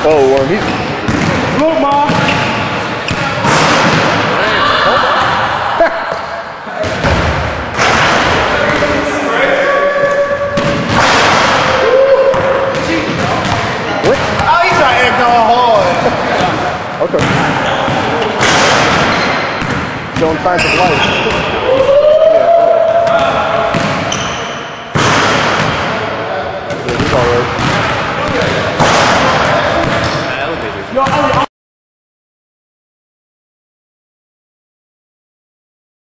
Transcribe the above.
Oh, well, he's... Look, Mom! What? Oh, he's trying to go hard. Okay. Showing signs of life.